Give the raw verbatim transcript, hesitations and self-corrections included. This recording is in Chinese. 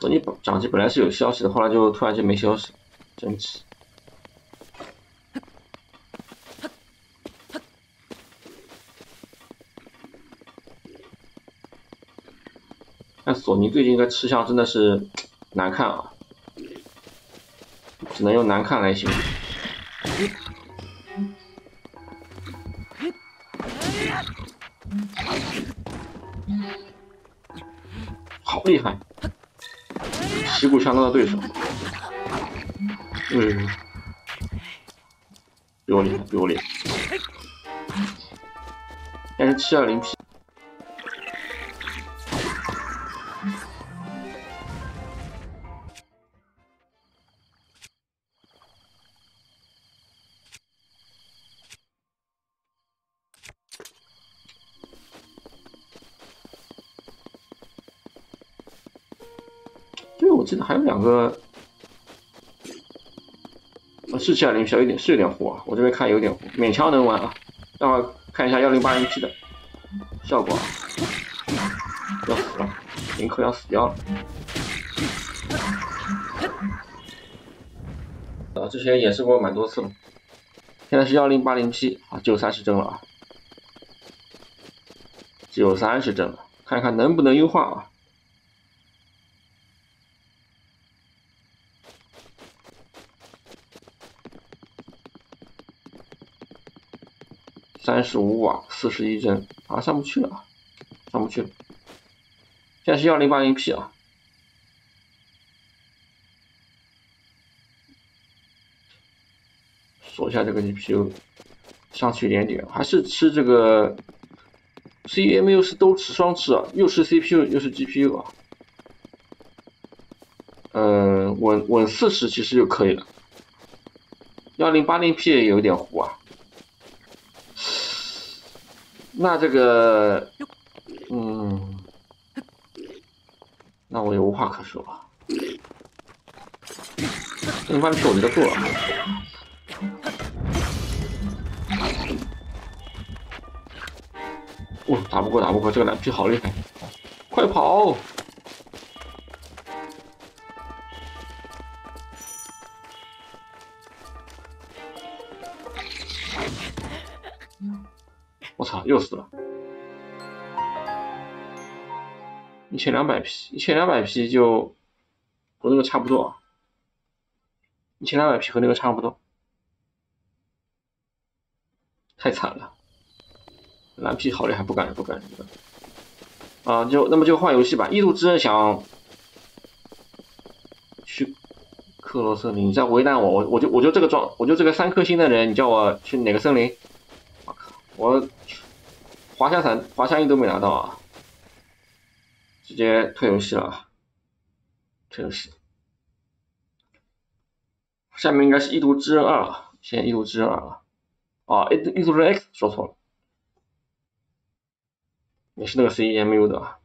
索尼掌机本来是有消息的，后来就突然间没消息，真气。但索尼最近的吃相真的是难看啊，只能用难看来形容。好厉害！旗鼓相当的对手，嗯，比我厉害，比我厉害。但是七二零 P。对，我记得还有两个，啊，是七二零 P，有点是有点糊啊，我这边看有点糊，勉强能玩啊。待会儿看一下幺零八零 P 的效果啊，要死了，林克要死掉了。啊，之前演示过蛮多次了。现在是幺零八零 P 啊，只有三十帧了啊，只有三十帧了，看看能不能优化啊。三十五瓦，四十一帧啊，上不去了啊，上不去了。现在是幺零八零 P 啊。锁一下这个 G P U， 上去一点点，还是吃这个 C M U 是都吃双吃啊，又是 C P U 又是 G P U 啊。嗯，稳稳四十其实就可以了。幺零八零 P 也有点糊啊。那这个，嗯，那我也无话可说了。幺零八零 P 我觉得够了。哦，打不过，打不过，这个蓝 P 好厉害，快跑！我操，又死了！一千两百 P， 一千两百 P 就和那个差不多啊，一千两百 P 和那个差不多，太惨了。蓝 P 好厉害，不敢不敢不敢。啊，就那么就换游戏吧。异度之刃想去克罗森林，你再为难我，我我就我就这个装，我就这个三颗星的人，你叫我去哪个森林？我靠，我滑翔伞滑翔翼都没拿到啊，直接退游戏了，退游戏。下面应该是异度之刃二了，先异度之刃二了。啊，异度之刃 X 说错了，也是那个 C E M U 的。